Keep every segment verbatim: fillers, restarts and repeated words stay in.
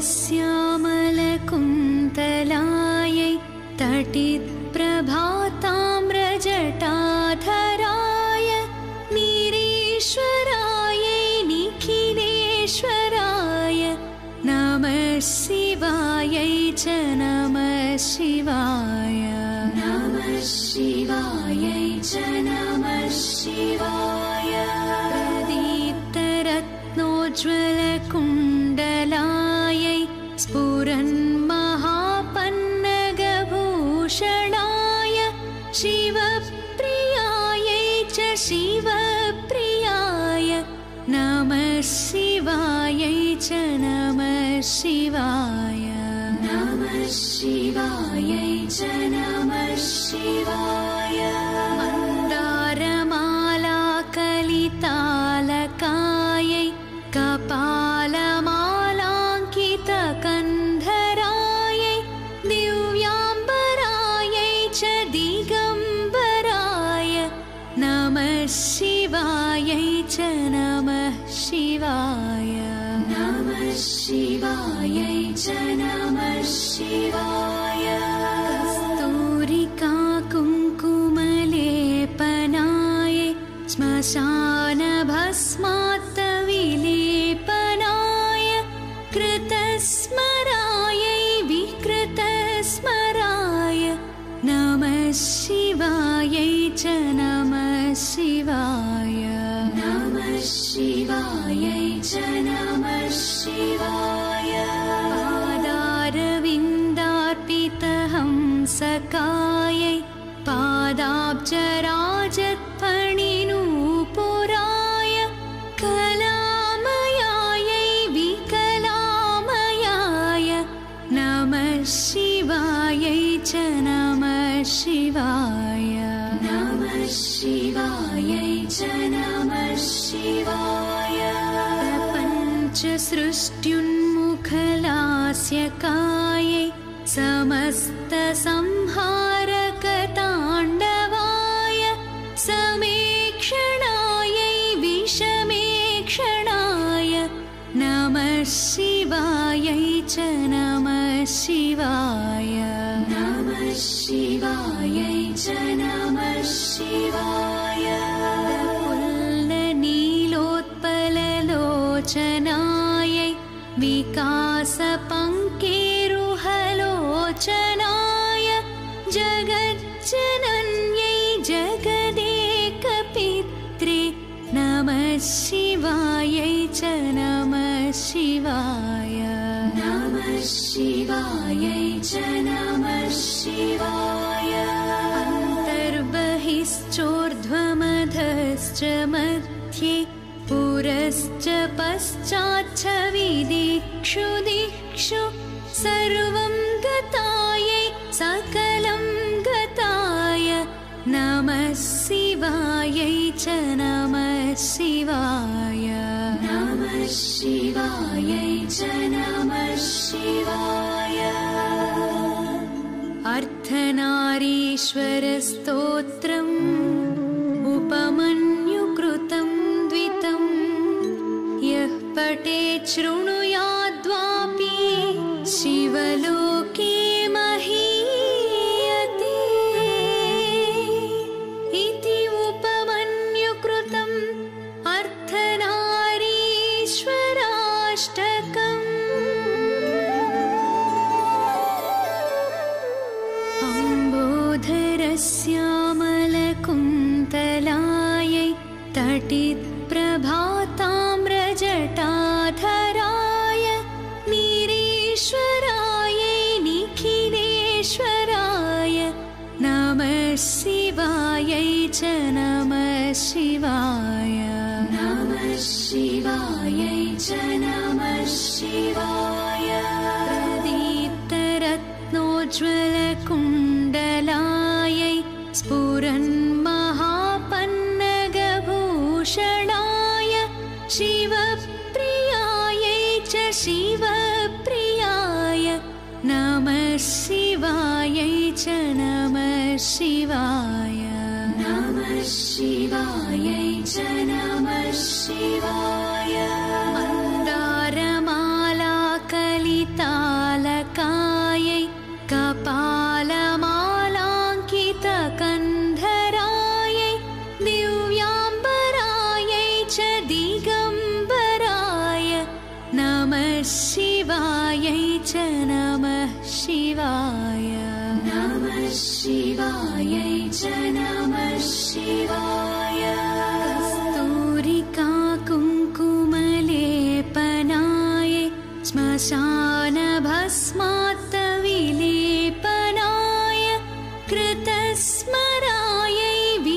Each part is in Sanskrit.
श्यामलकुन्तलायै तटित्प्रभाताम्रजटाधराय नीरेश्वरायै निखिलेश्वराय नमः शिवायै च नमः शिवाय नमः शिवायै च नमः शिवाय प्रदीप्तरत्नोज्ज्वलकुण्डलायै स्फुरन्महापन्नगभूषणाय शिवप्रियायै च शिवप्रियाय नमः शिवायै च नमः शिवाय नमः शिवायै च नमः शिवाय मन्दारमालाकलितालकायै कपालमालाङ्कितकन्धरायै दिव्याम्बरायै च दिगम्बराय नमः शिवायै च नमः शिवाय नमः शिवायै च नमः शिवाय कस्तूरिका कुङ्कुमलेपनाय श्मशानभस्मात्तविलेपनाय कृतस्मरायै विकृतस्मराय नमः शिवायै च नमः शिवाय नमः शिवायै च नमः शिवाय पादारविन्दार्पितहंसकायै पादाब्जराजत्फणिनूपुराय कलामयायै विकलामयाय नमः शिवायै च नमः शिवाय नमः शिवायै च नमः शिवाय प्रपञ्चसृष्ट्युन्मुखलास्यकायै समस्तसंहारकताण्डवाय समेक्षणायै विषमेक्षणाय नमः शिवायै च नमः शिवाय नमः शिवायै च नमः शिवाय पुल्लनीलोत्पललोचनायै विकासपङ्केरुहलोचनाय जगज्जनन्यै जगदेकपित्रे नमः शिवायै च नमः शिवाय नमः शिवायै च नमः शिवाय अन्तर्बहिश्चोर्ध्वमधश्च मध्ये पुरश्च पश्चाच्च विदिक्षु दिक्षु सर्वं गतायै सकलं गताय नमः शिवायै च नमः शिवाय नमः शिवायै च नमः शिवाय अर्धनारीश्वरस्तोत्रम् उपमन्युकृतं द्वितं यः पठेत् शृणुयाद्वापि शिवलोके महीयते इति उपमन्युकृतम् अर्धनारीश्वराष्टकम् अम्बोधरश्यामलकुन्तलायै तटित्प्रभाताम्रजटाधराय नीरेश्वरायै निखिलेश्वराय नमः शिवायै च नमः शिवाय नमः शिवायै च नमः शिवाय प्रदीप्तरत्नोज्ज्वलकुण्डलायै स्फुरन्महापन्नगभूषणाय शिवप्रियायै च शिवप्रियाय नमः शिवायै च नमः शिवाय नमः शिवायै च नमः शिवाय मन्दारमालाकलिता शिवायै च नमः शिवाय नमः शिवायै च नमः शिवाय कस्तूरिका कुङ्कुमलेपनाय श्मशानभस्मात्तविलेपनाय कृतस्मरायै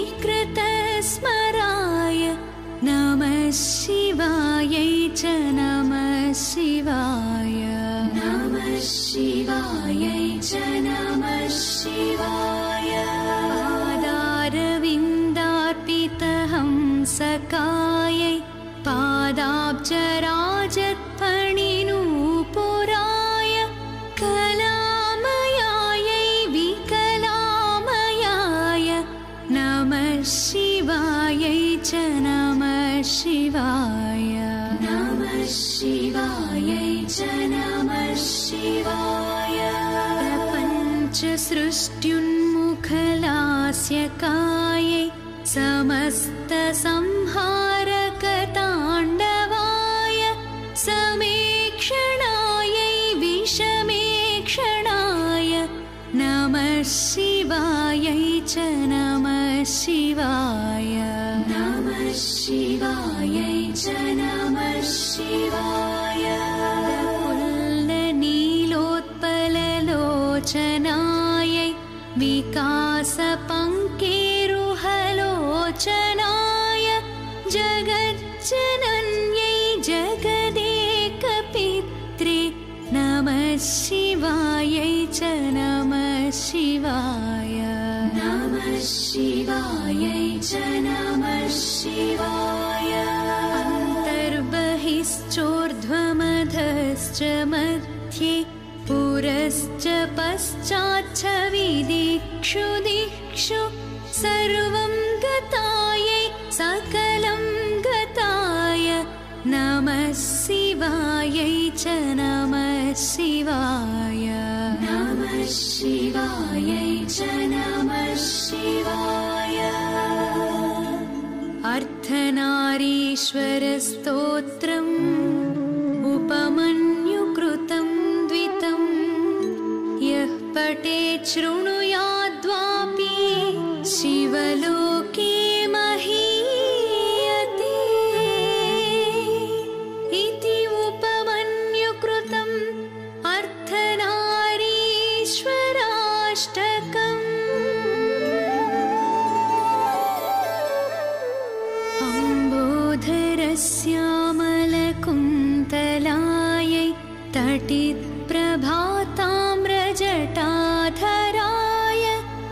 विकृतस्मराय नमः शिवायै च नमः शिवाय नमः शिवायै च नमः शिवाय पादारविन्दार्पितहंसकायै पादाब्जराजत्फणिनूपुराय कलामयायै विकलामयाय नमः शिवायै च नमः शिवाय नमः शिवायै च नमः शिवाय प्रपञ्चसृष्ट्युन्मुखलास्यकायै समस्तसंहारकताण्डवाय समेक्षणायै विषमेक्षणाय नमः शिवायै च नमः शिवाय नमः शिवायै च नमः शिवाय प्रफुल्लनीलोत्पललोचनायै विकासपङ्केरुहलोचनाय जगज्जनन्यै जगदेकपित्रे नमः शिवायै च नमः शिवाय नमः शिवायै च नमः शिवाय अन्तर्बहिश्चोर्ध्वमधश्च मध्ये पुरश्च पश्चाच्च विदिक्षु दिक्षु सर्वं गतायै सकलं गताय नमः शिवायै च नमः शिवाय नमः शिवायै च नमः शिवाय अर्धनारीश्वरस्तोत्रम् उपमन्युकृतं द्वितं यः पठेत् शृणुयाद्वापि शिवलोके महीयते इति उपमन्युकृतम् अर्धनारीश्वराष्टकम् अम्बोधरस्यामलकुन्तलायै तटित्प्रभाताम्रजटाधराय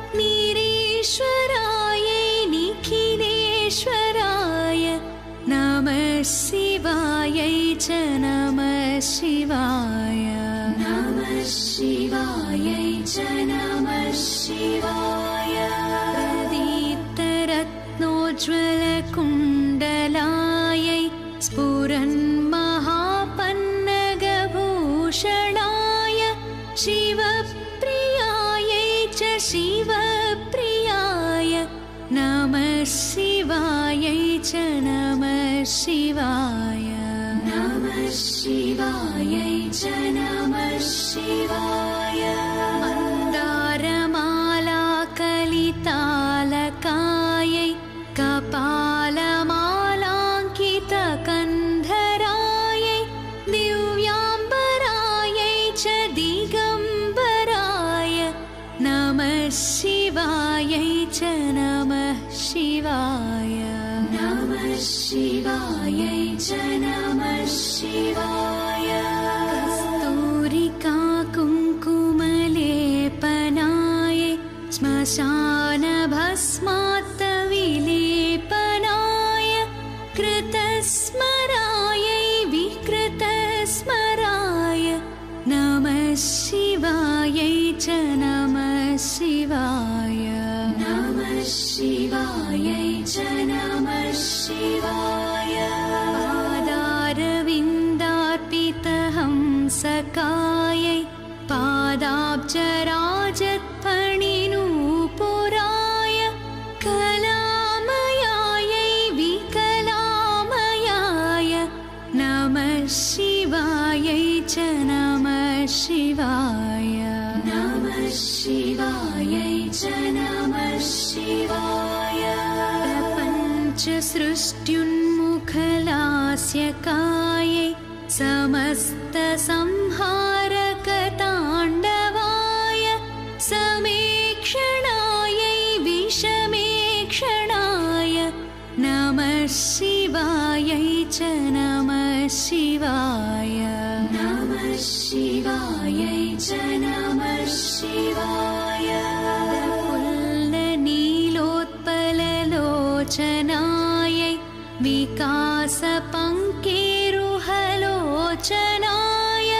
नीरेश्वरायै निखिलेश्वराय नमः शिवायै च नमः शिवाय नमः शिवायै च नमः शिवाय प्रदीप्तरत्नोज्ज्वलकुण्डलायै स्फुरन्महापन्नगभूषणाय शिवप्रियायै च शिवप्रियाय नमः शिवायै च नमः शिवाय नमः शिवायै च नमः शिवाय मन्दारमालाकलितालकायै कपालमालाङ्कितकन्धरायै दिव्याम्बरायै च दिगम्बराय नमः शिवायै च नमः शिवाय नमः शिवायै च नमः शिवाय कस्तूरिका कुङ्कुमलेपनाय श्मशानभस्मात्तविलेपनाय कृतस्मरायै विकृतस्मराय नमः शिवायै च नमः शिवाय नमः शिवायै च नमः शिवाय पादारविन्दार्पितहंसकायै पादाब्जराजत्फणिनूपुराय कलामयायै विकलामयाय नमः नमः शिवायै च नमः शिवाय नमः शिवायै च नमः शिवाय प्रपञ्च सृष्ट्युन्मुखलास्य कायै समस्त संहारकताण्डवाय समेक्षणायै विषमेक्षणाय नमः शिवायै च नमः शिवाय नमः शिवायै च नमः शिवाय प्रफुल्लनीलोत्पललोचनायै विकासपङ्केरुहलोचनाय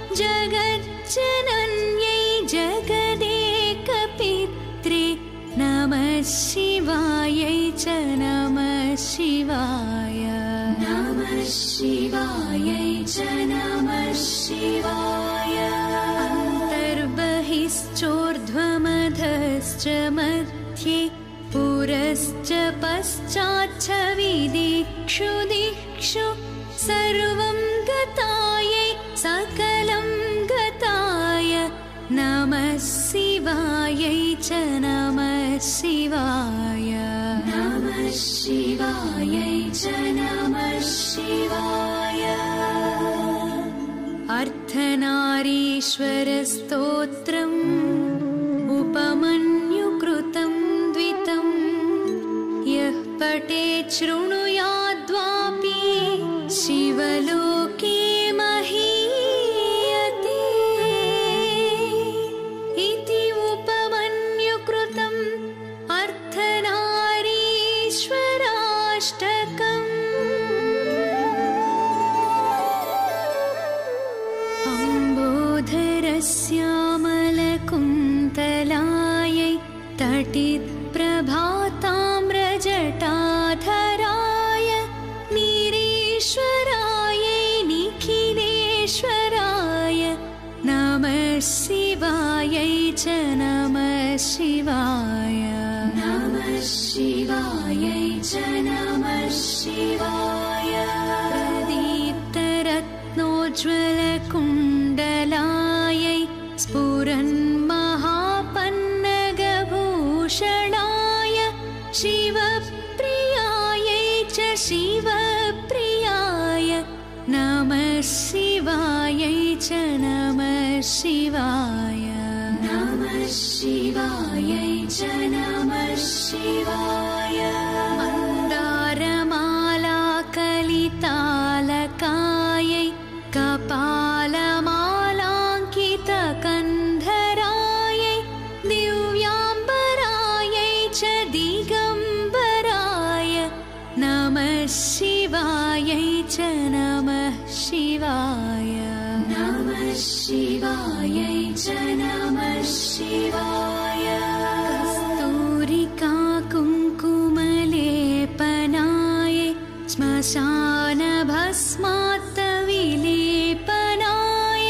जगज्जनन्यै जगदेकपित्रे नमः शिवायै च नमः शिवाय नमः शिवायै च नमः शिवाय अन्तर्बहिश्चोर्ध्वमधश्च मध्ये पुरश्च पश्चाच्च विदिक्षु दिक्षु सर्वं गतायै सकलं गताय नमः शिवायै च नमः शिवाय नमः शिवायै च नमः शिवाय अर्धनारीश्वरस्तोत्रम् उपमन्युकृतं द्वितं यः पठेत् शृणुयाद्वापि शिवलोके महीयते इति उपमन्युकृतम् अर्धनारीश्वराष्टकम् अम्बोधरश्यामलकुन्तलायै तटित्प्रभाताम्रजटाधराय नीरेश्वरायै निखिलेश्वराय नमः शिवायै च नमः शिवाय नमः शिवायै च नमः शिवाय प्रदीप्तरत्नोज्ज्वलकुण्डलायै स्फुरन्महापन्नगभूषणाय शिवप्रियायै च शिवप्रियाय नमः शिवायै च नमः शिवाय नमः शिवायै च नमः शिवाय मन्दारमालाकलितालकायै कपालमालाङ्कितकन्धरायै दिव्याम्बरायै च दिगम्बराय नमः शिवायै च नमः शिवाय नमः शिवायै च नमः शिवाय कस्तूरिकाकुङ्कुमलेपनायै श्मशानभस्मात्तविलेपनाय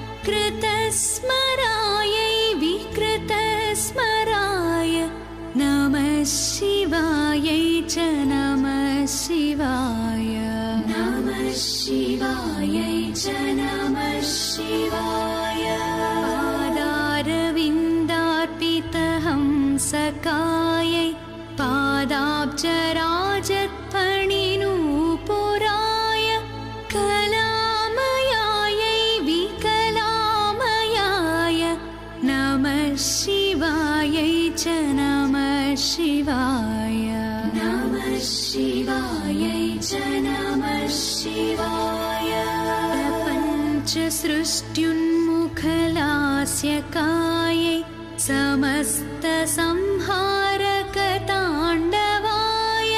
कृतस्मरायै विकृतस्मराय नमः शिवायै च नमः शिवाय नमः शिवायै च नमः शिवाय पादारविन्दार्पितहंसकायै पादाब्जराजत्फणिनूपुराय कलामयायै विकलामयाय नमः शिवायै च नमः शिवाय नमः शिवायै च नमः शिवाय प्रपञ्च सृष्ट्युन्मुखलास्य कायै समस्त संहारकताण्डवाय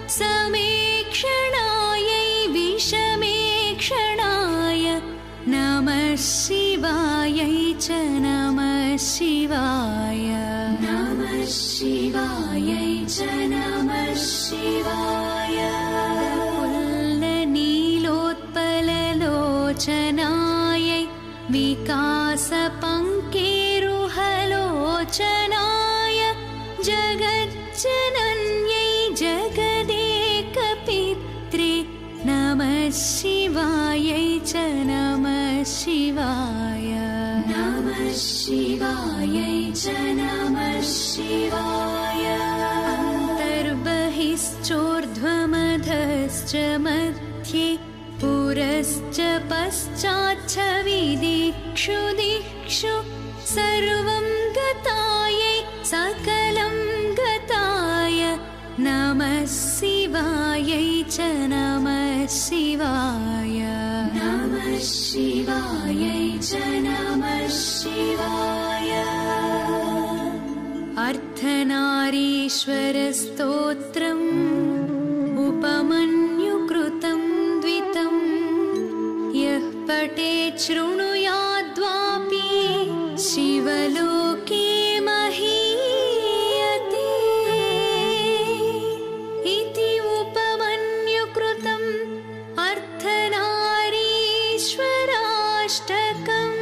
समेक्षणायै विषमेक्षणाय नमः शिवायै च नमः शिवाय नमः शिवायै च नमः शिवाय प्रफुल्लनीलोत्पललोचनायै विकासपङ्केरुहलोचनाय जगज्जनन्यै जगदेकपित्रे नमः शिवाय शिवायै च नमः शिवाय नमः शिवायै च नमः शिवाय अन्तर्बहिश्चोर्ध्वमधश्च मध्ये पुरश्च पश्चाच्च विदिक्षु दिक्षु सर्वं गतायै सकलं गताय नमः शिवायै च नमः शिवाय नमः शिवायै च नमः शिवाय अर्धनारीश्वरस्तोत्रम् उपमन्युकृतं द्वितं यः पठेत् शृणुयाद्वापि शिवलोके महीयते इति उपमन्युकृतम् अर्धनारीश्वराष्टकम्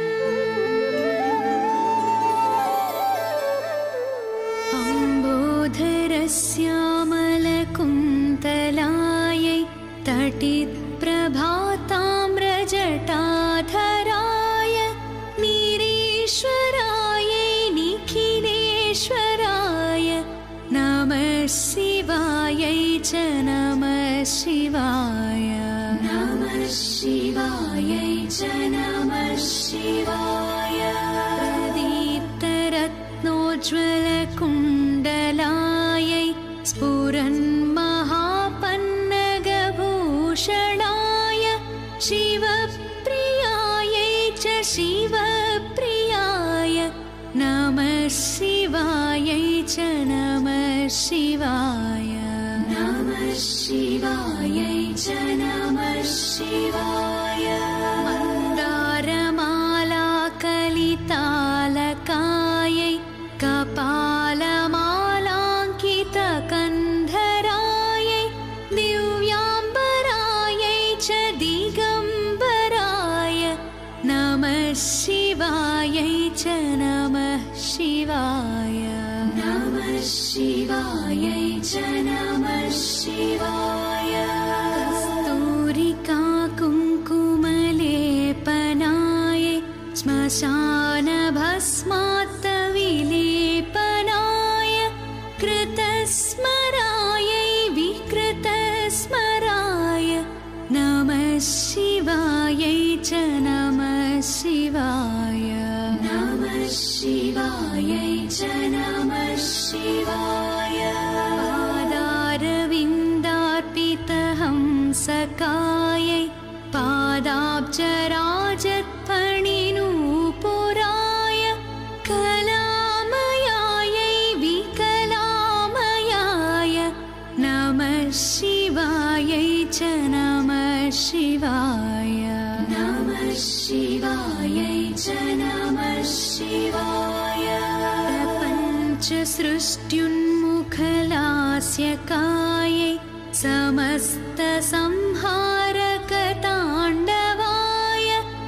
अम्बोधरस्यामलकुन्तलायै तटित्प्रभाताम्रजटाधराय नीरेश्वरायै निखिलेश्वराय नमः शिवायै च नमः शिवाय नमः शिवायै च नमः शिवाय प्रदीप्तरत्नोज्ज्वलकुण्डलायै स्फुरन्महापन्नगभूषणाय शिवप्रियायै च शिवप्रियाय नमः शिवायै च नमः शिवाय नमः शिवायै च नमः शिवाय मन्दारमालाकलितालकायै कपालमालाङ्कितकन्धरायै दिव्याम्बरायै च दिगम्बराय नमः शिवायै च नमः शिवाय नमः शिवायै च नमः शिवाय कस्तूरिकाकुङ्कुमलेपनाय श्मशानभस्मात्तविलेपनाय कृतस्मरायै विकृतस्मराय नमः शिवायै च नमः शिवाय नमः शिवायै च नमः शिवाय पादारविन्दार्पितहंसकायै पादाब्जराजत्फणिनूपुराय कलामयायै विकलामयाय नमः शिवायै च नमः शिवाय नमः शिवायै च नमः शिवाय प्रपञ्चसृष्ट्युन्मुखलास्यकायै समस्तसंहारकताण्डवाय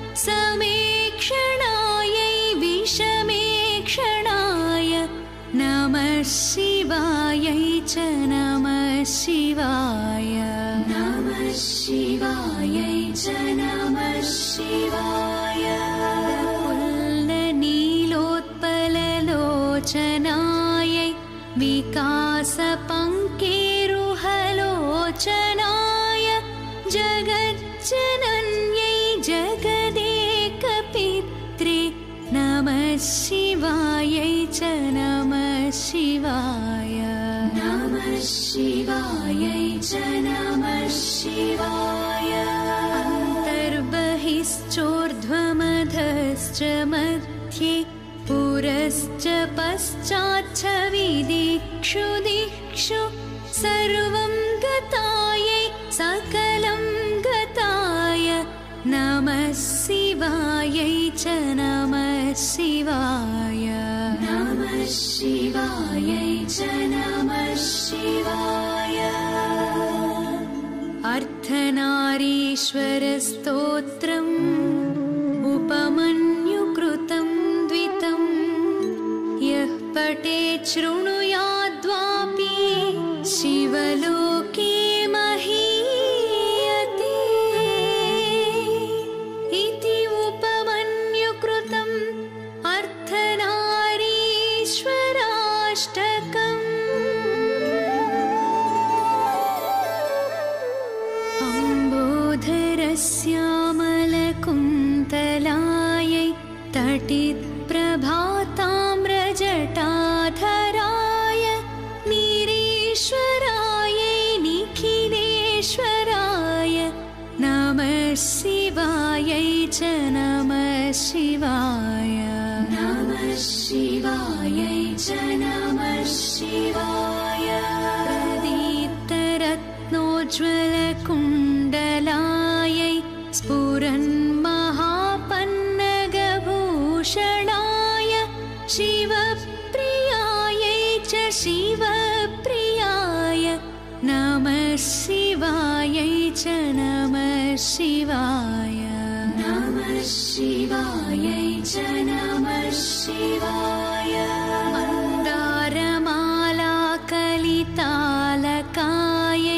समेक्षणायै विषमेक्षणाय नमः शिवायै च नमः शिवाय नमः शिवायै च नमः शिवाय पुल्लनीलोत्पललोचनायै विकासपङ्केरुहलोचनाय जगज्जनन्यै जगदेकपित्रे नमः शिवायै च नमः शिवाय नमः शिवायै च नमः शिवाय अन्तर्बहिश्चोर्ध्वमधश्च मध्ये पुरश्च पश्चाच्च विदिक्षु दिक्षु सर्वं गतायै सकलं गताय नमः शिवायै च नमः शिवाय नमः शिवायै च नमः शिवाय अर्धनारीश्वरस्तोत्रम् उपमन्युकृतं द्वितं यः पठेत् शृणुयाद्वापि शिवलोके महीयते तटित्प्रभाताम्रजटाधराय नीरेश्वरायै निखिलेश्वराय नमः शिवायै च नमः शिवाय नमः शिवायै च नमः शिवाय प्रदीप्तरत्नोज्ज्वलकुण्डलायै स्फुरन्महापन्नगभूषणाय शिवप्रियायै च शिवप्रियाय नमः शिवायै च नमः शिवाय नमः शिवायै च नमः शिवाय मन्दारमालाकलितालकायै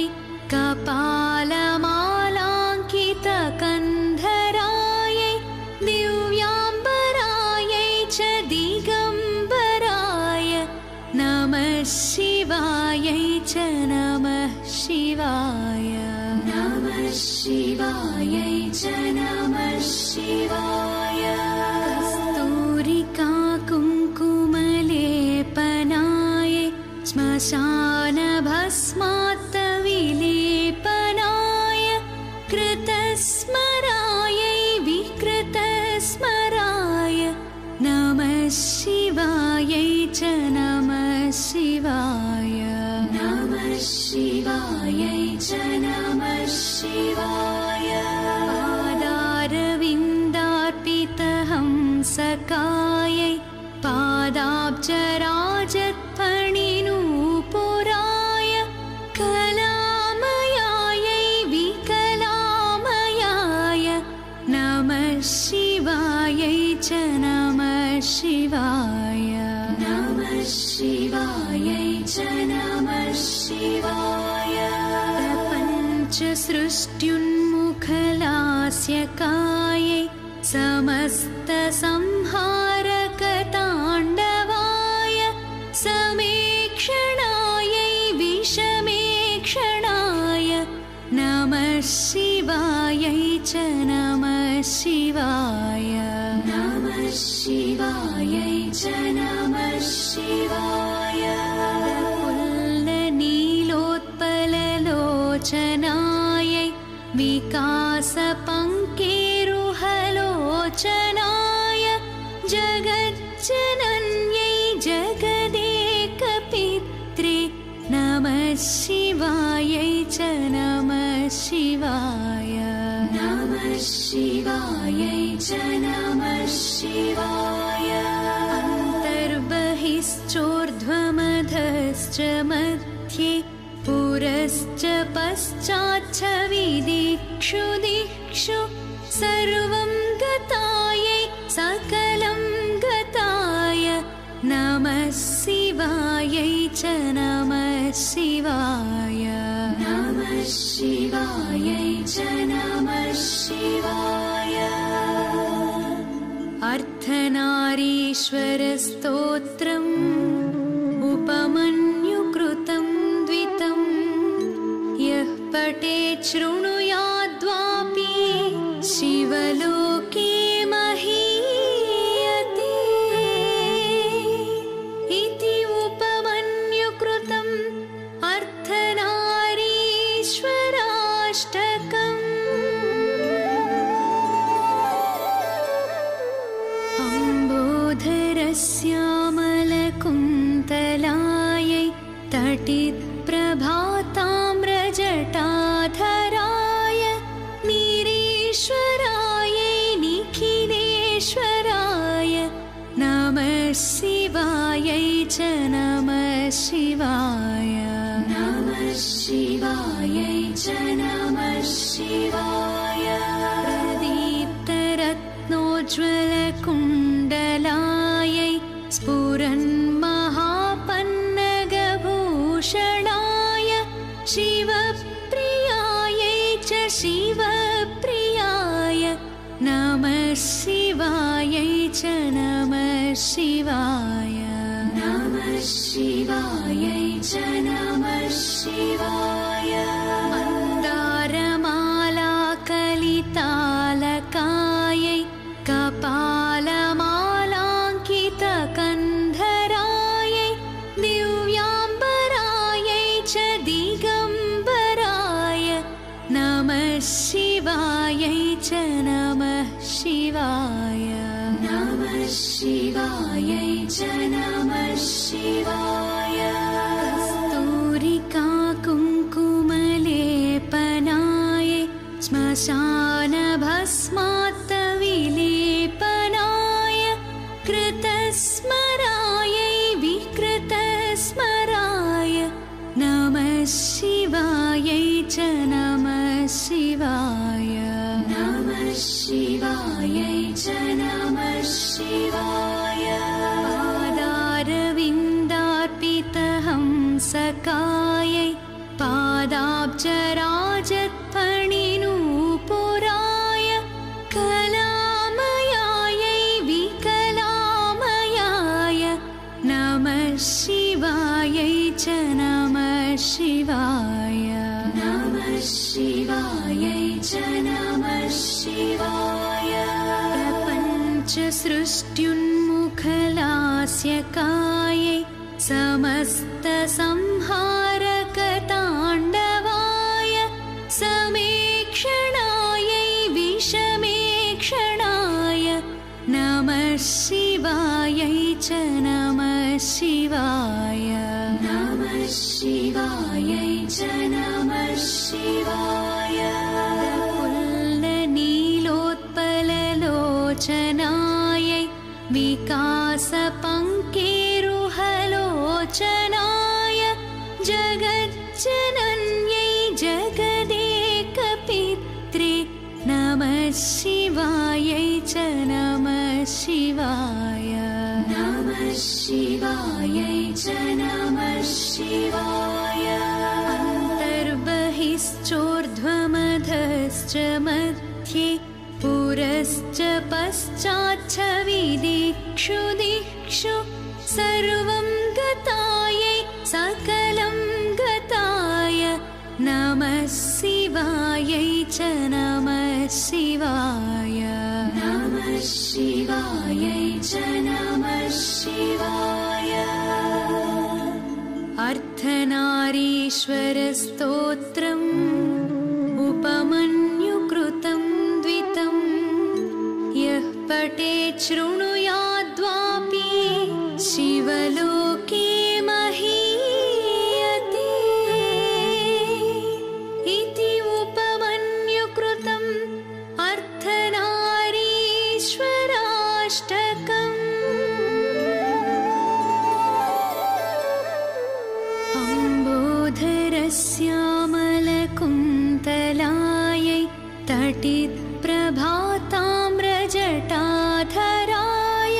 कपालमालाङ्कितकन्धरायै दिव्याम्बरायै च दिगम्बराय नमः शिवायै च नमः शिवाय नमः शिवायै च नमः शिवाय कस्तूरिका कुङ्कुमलेपनाय श्मशानभस्मात्तविलेपनाय कृतस्मरायै विकृतस्मराय नमः शिवायै च नमः शिवाय नमः शिवायै च नमः शिवाय पादारविन्दार्पितहंसकायै पादाब्जराजत्फणिनूपुराय कलामयायै विकलामयाय नमः शिवायै च नमः शिवाय नमः शिवायै च नमः शिवाय प्रपञ्चसृष्ट्युन्मुखलास्यकायै समस्तसंहारकताण्डवाय समेक्षणायै विषमेक्षणाय नमः शिवायै च नमः शिवाय नमः शिवायै च नमः शिवाय प्रफुल्लनीलोत्पललोचनायै विकासपङ्केरुहलोचनाय जगज्जनन्यै जगदेकपित्रे नमः शिवायै च नमः शिवाय नमः शिवायै च नमः शिवाय अन्तर्बहिश्चोर्ध्वमधश्च मध्ये पुरश्च पश्चाच्च विदिक्षु दिक्षु सर्वं गतायै सकलं गताय नमः शिवायै च नमः शिवाय नमः शिवायै च नमः शिवाय अर्धनारीश्वरस्तोत्रम् उपमन्युकृतं द्वितं यः पठेत् शृणुयाद्वापि शिवलोके महीयते इति उपमन्युकृतम् अर्धनारीश्वराष्टकम् अम्बोधरस्यामलकुन्तलायै तटित्प्रभाताम्रजटाधराय नीरेश्वरायै निखिलेश्वराय नमः शिवायै च नमः शिवाय नमः शिवायै च नमः शिवाय प्रदीप्तरत्नोज्ज्वलकुण्डलायै स्फुरन्महापन्नगभूषणाय शिवप्रियायै च शिवप्रियाय नमः शिवायै च नमः शिवाय नमः शिवायै च नमः शिवाय मन्दारमालाकलितालकायै कपालमाला शिवायै च नमः शिवाय कस्तूरिका कुङ्कुमलेपनाय श्मशानभस्मात्तविलेपनाय कृतस्मरायै विकृतस्मराय नमः शिवायै च नमः शिवाय नमः शिवायै च नमः शिवाय पादारविन्दार्पितहंसकायै पादाब्जराजत्फणिनूपुराय कलामयायै विकलामयाय नमः शिवायै च नमः शिवाय नमः शिवायै च नमः शिवाय प्रपञ्चसृष्ट्युन्मुखलास्यकायै समस्तसंहारकताण्डवाय समेक्षणायै विषमेक्षणाय नमः शिवायै च नमः शिवाय नमः शिवायै च नमः शिवाय प्रफुल्लनीलोत्पललोचनायै विकासपङ्केरुहलोचनाय जगज्जनन्यै जगदेकपित्रे नमः शिवायै च नमः शिवाय नमः शिवायै च नमः शिवाय अन्तर्बहिश्चोर्ध्वमधश्च मध्ये पुरश्च पश्चाच्च विदिक्षु दिक्षु सर्वं गतायै सकलं गताय नमः शिवायै च नमः शिवाय नमः शिवायै च नमः शिवाय अर्धनारीश्वरस्तोत्रम् उपमन्युकृतं द्वितं यः पठेत् शृणुयाद्वापि शिवलोके महीयते इति उपमन्युकृतम् अर्धनारीश्वराष्टकम् अम्बोधरस्यामलकुन्तलायै तटित्प्रभाताम्रजटाधराय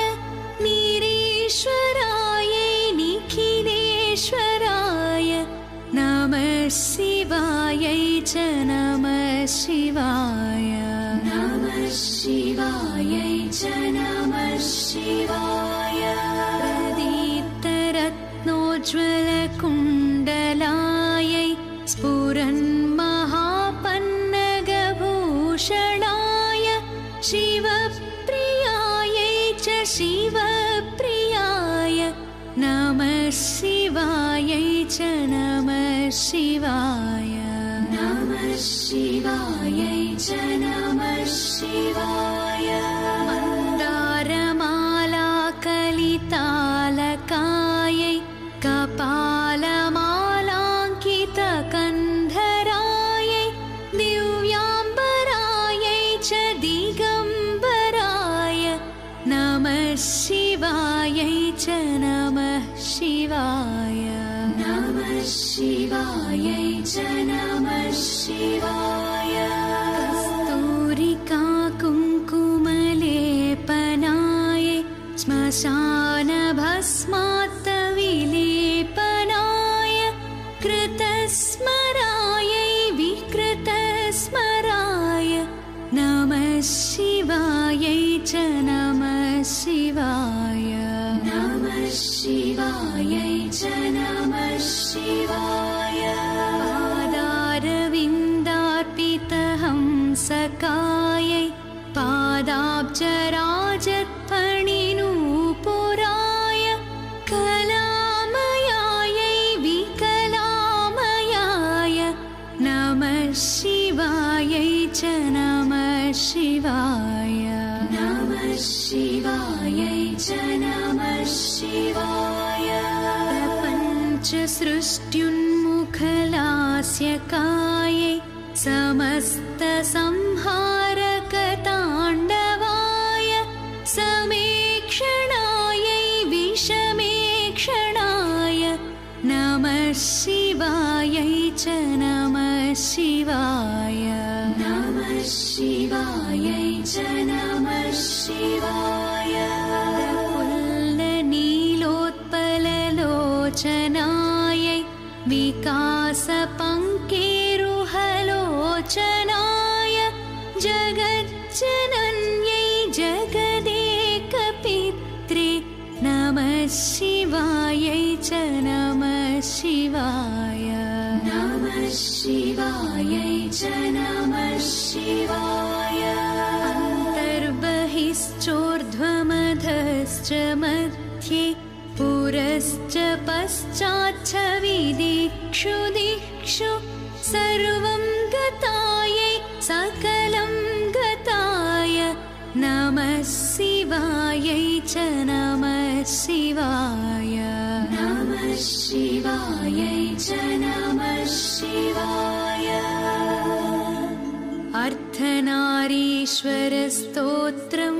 नीरेश्वरायै निखिलेश्वराय नमः शिवायै च नमः शिवाय नमः शिवायै च नमः शिवाय प्रदीप्तरत्नोज्ज्वलकुण्डलायै स्फुरन्महापन्नगभूषणाय शिवप्रियायै च शिवप्रियाय नमः शिवायै च नमः शिवाय नमः शिवायै च नमः शिवाय मन्दारमालाकलितालकायै कपालमालाङ्कितकन्धरायै दिव्याम्बरायै च दिगम्बराय नमः शिवायै च नमः शिवाय नमः शिवायै च नमः शिवाय कस्तूरिका कुङ्कुमलेपनाय श्मशानभस्मात्तविलेपनाय कृतस्मरायै विकृतस्मराय नमः शिवायै च नमः शिवाय नमः शिवायै च नमः शिवाय पादारविन्दार्पितहंसकायै पादाब्जराजत्फणिनूपुराय कलामयायै विकलामयाय नमः शिवायै च नमः शिवाय नमः शिवायै च नमः शिवाय प्रपञ्चसृष्ट्युन्मुखलास्यकायै समस्तसंहारकताण्डवाय समेक्षणायै विषमेक्षणाय नमः शिवायै च नमः शिवाय नमः शिवायै च नमः शिवाय प्रफुल्लनीलोत्पललोचनायै विकासपङ्केरुहलोचनाय जगज्जनन्यै जगदेकपित्रे नमः शिवायै च नमः शिवाय नमः शिवायै च नमः शिवाय अन्तर्बहिश्चोर्ध्वमधश्च मध्ये पुरश्च पश्चाच्च विदिक्षु दिक्षु सर्वं गतायै सकलं गताय नमः शिवायै च नमः शिवाय नमः शिवायै च नमः शिवाय अर्धनारीश्वरस्तोत्रम्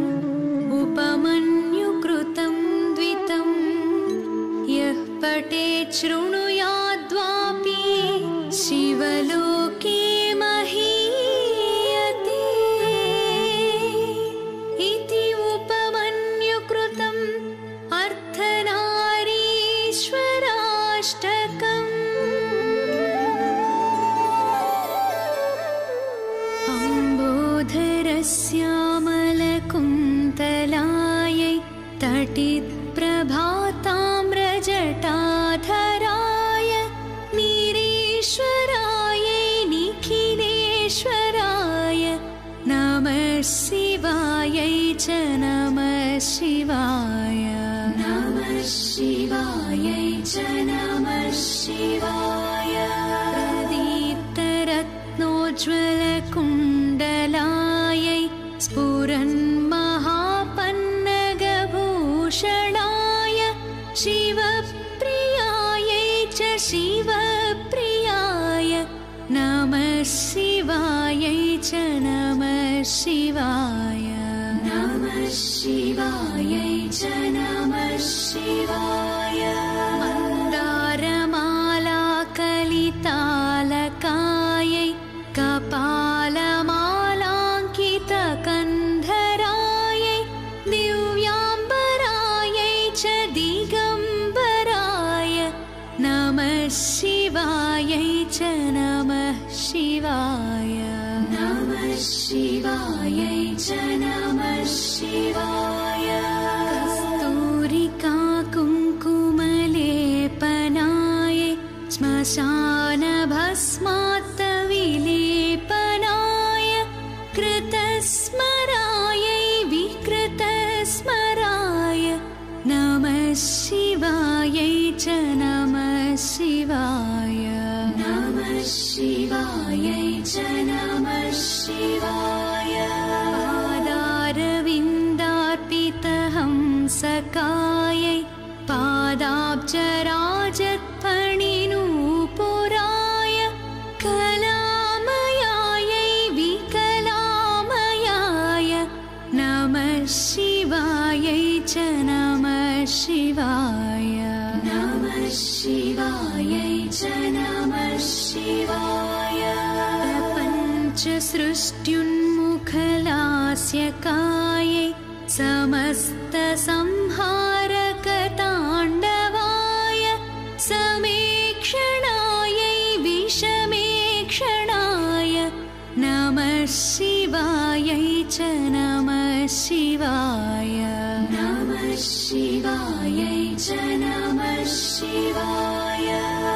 उपमन्युकृतं द्वितं यः पठेत् शृणुयाद्वापि शिवलोके महीयते इति उपमन्युकृतम् अर्धनारीश्वराष्टकम् अम्बोधरश्यामलकुन्तलायै तटित्प्रभाताम्रजटाधराय नीरेश्वरायै निखिलेश्वराय नमः शिवायै च नमः शिवाय नमः शिवायै च नमः शिवाय प्रदीप्तरत्नोज्ज्वलकुण्डलायै स्फुरन्महापन्नगभूषणाय शिवप्रियायै च शिवप्रियाय नमः शिवायै च नमः शिवाय नमः शिवायै च नमः शिवाय मन्दारमालाकलितालकायै कपालमालाङ्कितकन्धरायै दिव्याम्बरायै च दिगम्बराय नमः शिवायै च नमः शिवाय नमः शिवायै च नमः शिवाय कस्तूरिकाकुङ्कुमलेपनायै श्मशानभस्मात्तविलेपनाय कृतस्मरायै विकृतस्मराय नमः शिवायै च नमः शिवाय नमः शिवायै च नमः शिवाय पादारविन्दार्पितहंसकायै पादाब्जराजत्फणिनूपुराय कलामयायै विकलामयाय नमः शिवायै च नमः शिवाय नमः शिवायै च नमः शिवाय प्रपञ्चसृष्ट्युन्मुखलास्यकायै समस्तसंहारकताण्डवाय समेक्षणायै विषमेक्षणाय नमः शिवायै च नमः शिवाय नमः शिवायै च नमः शिवाय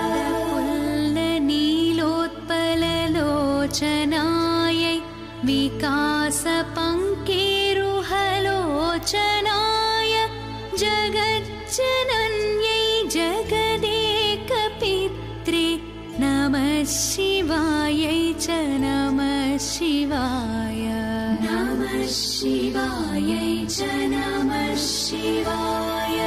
प्रफुल्लनीलोत्पललोचनायै विकासपङ्केरुहलोचनाय जगज्जनन्यै जगदेकपित्रे नमः शिवायै च नमः शिवाय नमः शिवायै च नमः शिवाय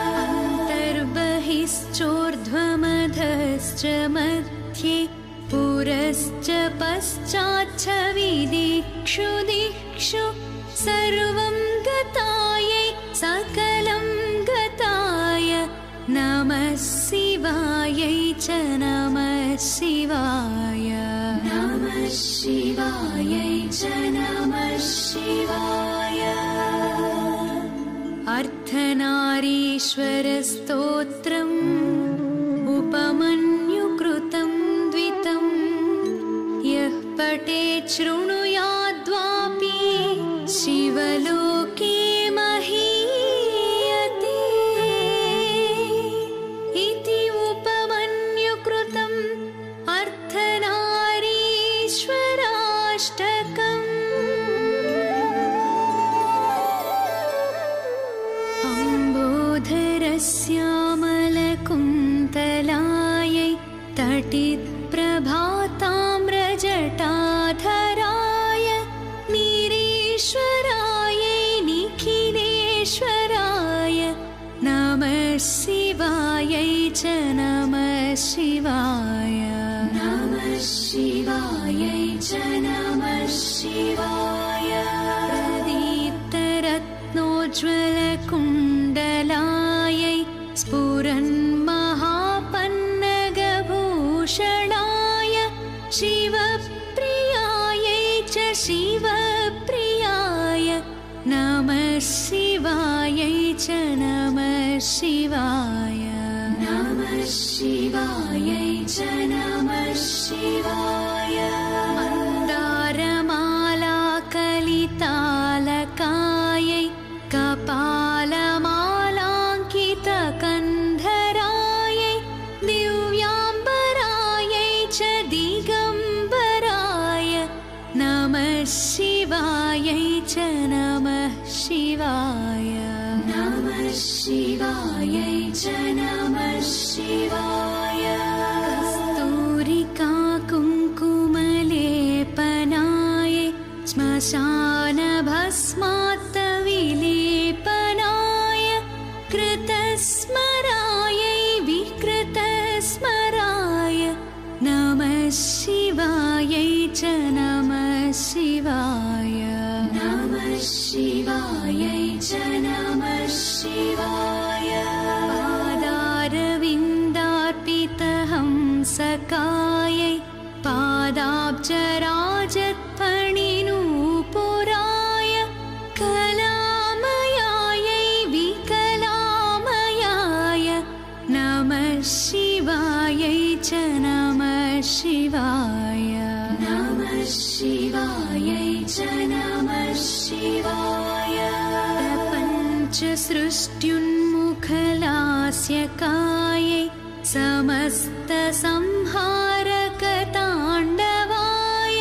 अन्तर्बहिश्चोर्ध्वमधश्च मध्ये पुरश्च पश्चाच्च विदिक्षु दिक्षु सर्वं गतायै सकलं गताय नमः शिवायै च नमः शिवाय नमः शिवायै च नमः शिवाय अर्धनारीश्वरस्तोत्रम् उपमन्युकृतं द्वितं यः पठेत् शृणुयाद्वापि शिवलोके महीयते इति उपमन्युकृतम् अर्धनारीश्वराष्टकम् अम्बोधरस्यामलकुन्तलायै तटित्प्रभाताम्रजटाधराय नीरेश्वरायै निखिलेश्वराय नमः शिवायै च नमः शिवाय नमः शिवायै च नमः शिवाय प्रदीप्तरत्नोज्ज्वलकुण्डलायै स्फुरन्महापन्नगभूषणाय शिवप्रियायै च शिवप्रियाय नमः शिवायै च नमः शिवाय नमः शिवायै च नमः शिवाय मन्दारमालाकलितालकायै कपालमालाङ्कितकन्धरायै दिव्याम्बरायै च दिगम्बराय नमः शिवायै च नमः शिवाय नमः शिवायै च नमः शिवाय कस्तूरिकाकुङ्कुमलेपनाय श्मशानभस्मात्तविलेपनाय कृतस्मरायै विकृतस्मराय नमः शिवायै च नमः शिवाय नमः शिवायै च नमः शिवाय पादारविन्दार्पितहंसकायै पादाब्जराजत्फणिनूपुराय कलामयायै विकलामयाय नमः शिवायै च नमः शिवाय नमः शिवायै च नमः शिवाय प्रपञ्चसृष्ट्युन्मुखलास्यकायै समस्तसंहारकताण्डवाय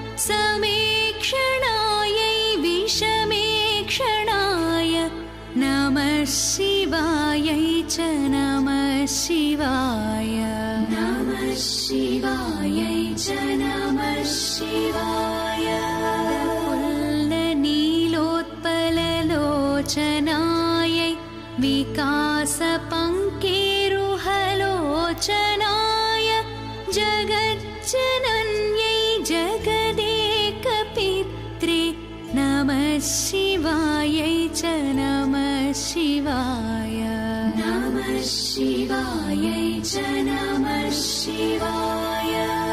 समेक्षणायै विषमेक्षणाय नमः शिवायै च नमः शिवाय नमः शिवायै च नमः शिवाय प्रफुल्लनीलोत्पललोचनायै विकासपङ्केरुहलोचनाय जगज्जनन्यै जगदेकपित्रे नमः शिवायै च नमः शिवाय नमः शिवायै च नमः शिवाय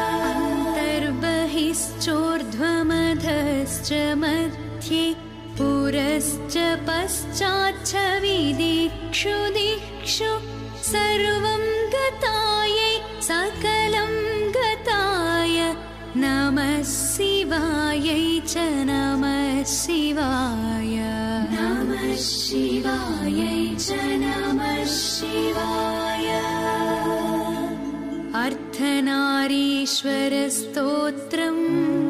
अन्तर्बहिश्चोर्ध्वमधश्च मध्ये पुरश्च पश्चाच्च विदिक्षु दिक्षु सर्वं गतायै सकलं गताय नमः शिवायै च नमः शिवाय नमः शिवायै च नमः शिवाय अर्धनारीश्वरस्तोत्रम्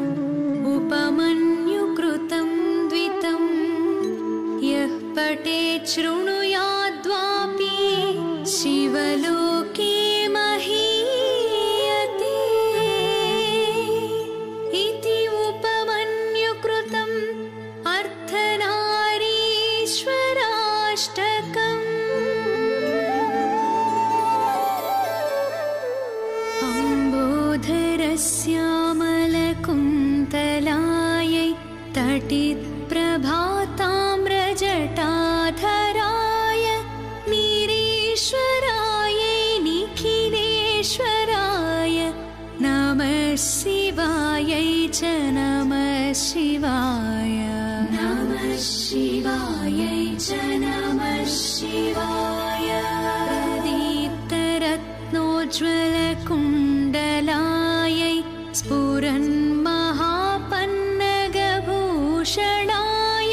उपमन्युकृतं द्वितं यः पठेत् शृणुयाद्वापि शिवलोके महीयते इति उपमन्युकृतम् अर्थ शिवायै च नमः शिवाय प्रदीप्तरत्नोज्ज्वलकुण्डलायै स्फुरन्महापन्नगभूषणाय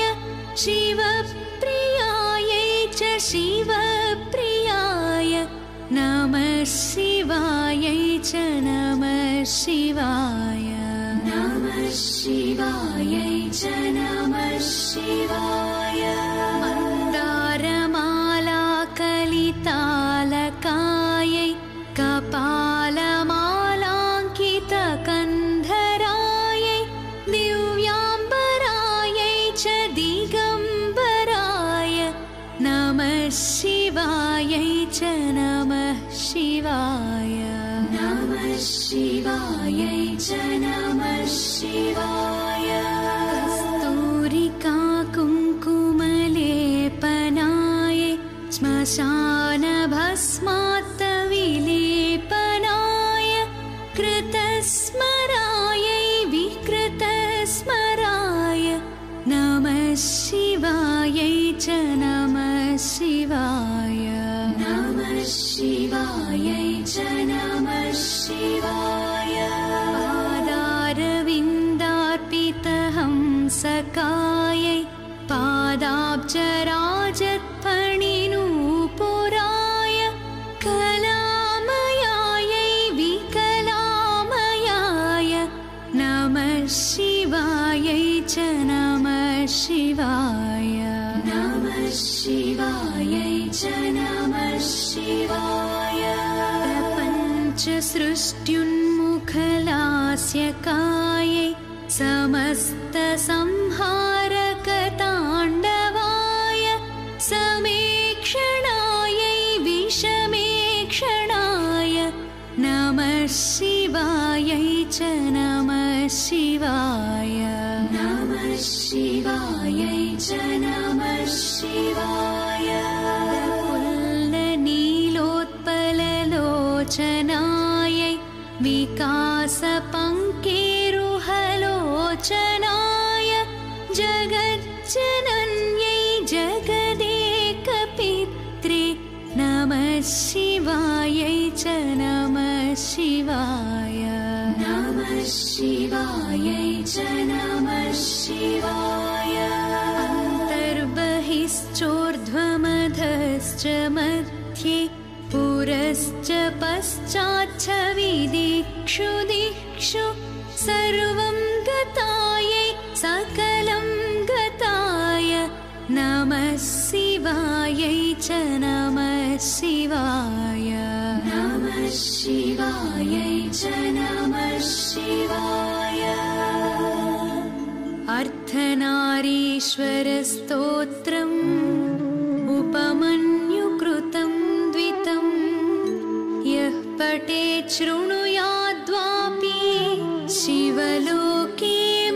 शिवप्रियायै च शिवप्रियाय नमः शिवायै च नमः शिवाय नमः शिवायै च नमः शिवाय मन्दारमालाकलितालकायै कपालमालाङ्कितकन्धरायै दिव्याम्बरायै च दिगम्बराय नमः शिवायै च नमः शिवाय नमः शिवायै च नमः शिवाय कस्तूरिका कुङ्कुमलेपनाय श्मशानभस्मात्तविलेपनाय कृतस्मरायै विकृतस्मराय नमः शिवायै च नमः शिवाय नमः शिवायै च नमः शिवाय पादारविन्दार्पितहंसकायै पादाब्जराजत्फणिनूपुराय कलामयायै विकलामयाय नमः शिवायै च नमः शिवाय नमः शिवायै च नमः शिवाय प्रपञ्चसृष्ट्युन्मुखलास्यकायै समस्तसंहारकताण्डवाय समेक्षणायै विषमेक्षणाय नमः शिवायै च नमः शिवाय नमः शिवायै च नमः शिवाय पुल्लनीलोत्पललोचनायै विकासपङ्केरुहलोचनाय जगज्जनन्यै जगदेकपित्रे नमः शिवायै च नमः शिवाय नमः शिवायै च नमः शिवाय अन्तर्बहिश्चोर्ध्वमधश्च मध्ये पुरश्च पश्चाच्च विदिक्षु दिक्षु सर्वं गतायै सकलं गताय नमः शिवायै च नमः शिवाय नमः शिवायै च नमः शिवाय अर्धनारीश्वरस्तोत्रम् उपमन्युकृतं द्वितं यः पठेत् शृणुयाद्वापि शिवलोके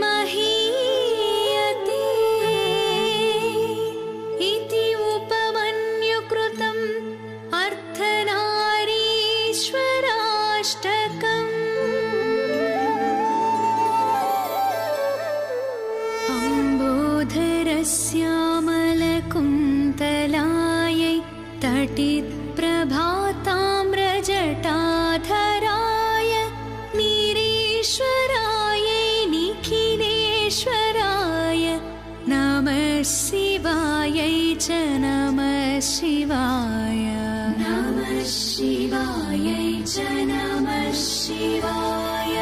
महीयते इति उपमन्युकृतम् अर्धनारीश्वराष्टकम् अम्बोधरस्यामलकुन्तलायै तटित्प्रभाताम्रजटाधराय नीरेश्वरायै निखिलेश्वराय नमः शिवायै च नमः शिवाय नमः शिवायै च नमः शिवाय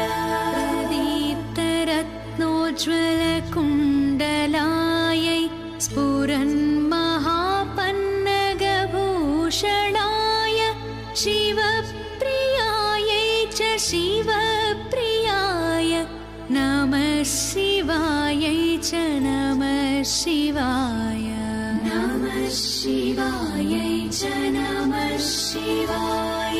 प्रदीप्तरत्नोज्ज्वलकुण्डलायै स्फुरन्महापन्नगभूषणाय शिवप्रियायै च शिवप्रियाय नमः शिवायै च नमः शिवाय नमः शिवायै च नमः शिवाय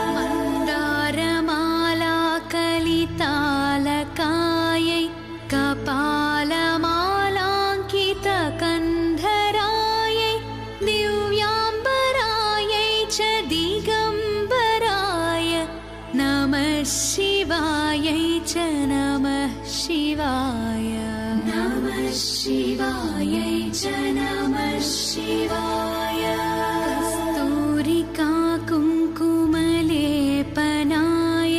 मन्दारमालाकलितालकायै कपालमालाङ्कितकन्धरायै दिव्याम्बरायै च दिगम्बराय नमः शिवायै च नमः शिवाय नमः शिवायै च नमः शिवाय कस्तूरिका कुङ्कुमलेपनाय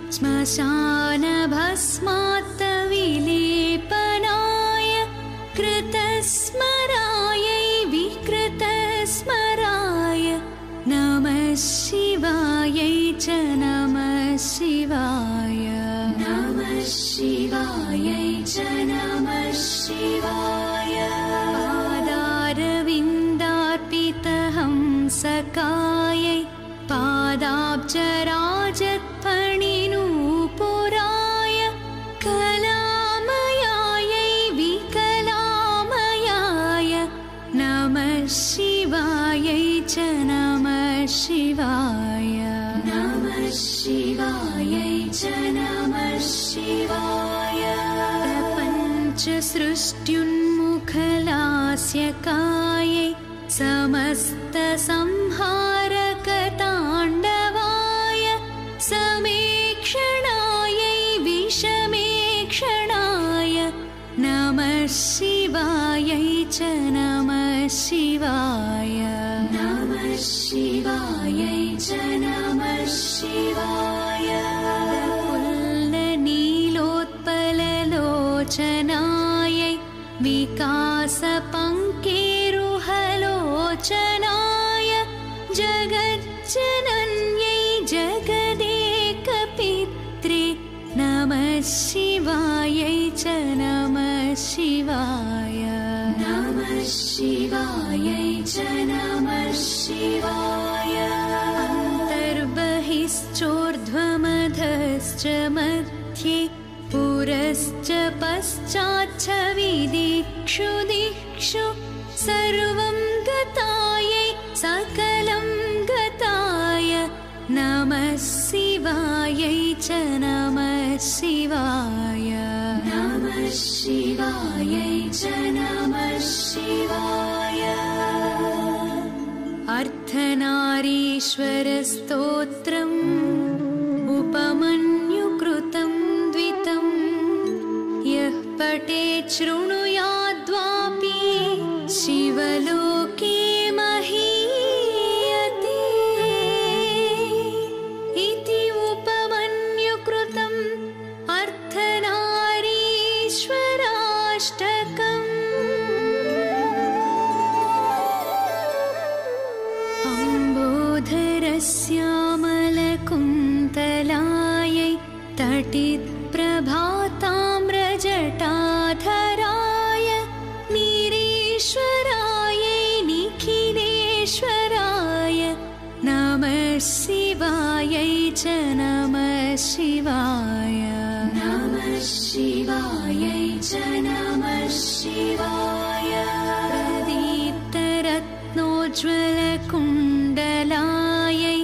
श्मशानभस्मात्तविलेपनाय कृतस्मरायै विकृतस्मराय नमः शिवायै च नमः शिवाय नमः शिवायै च नमः शिवाय पादारविन्दार्पितहंसकायै पादाब्जराजत्फणिनूपुराय कलामयायै विकलामयाय नमः शिवायै च नमः शिवाय नमः शिवायै च नमः शिवाय प्रपञ्चसृष्ट्युन्मुखलास्यकायै समस्तसंहारकताण्डवाय समेक्षणायै विषमेक्षणाय नमः शिवायै च नमः शिवाय नमः शिवायै च नमः शिवाय पुल्लनीलोत्पललोचनायै विकासपङ्केरुहलोचनाय जगज्जनन्यै जगदेकपित्रे नमः शिवायै च नमः शिवाय नमः शिवायै च नमः शिवाय अन्तर्बहिश्चोर्ध्वमधश्च मध्ये पुरश्च पश्चाच्च विदिक्षु दिक्षु सर्वं गतायै सकलं गताय नमः शिवायै च नमः शिवाय नमः शिवायै च नमः शिवाय अर्धनारीश्वरस्तोत्रम् उपमन्युकृतं द्वितं यः पठेत् शृणुयाद्वापि शिवलोके महीयते इति उपमन्युकृतम् अर्धनारीश्वराष्टकम् अम्बोधरस्यामलकुन्तलायै तटित्प्रभाताम्रजटाधराय नीरेश्वरायै निखिलेश्वराय नमः शिवायै च नमः शिवाय नमः शिवायै च नमः शिवाय प्रदीप्तरत्नोज्ज्वलकुण्डलायै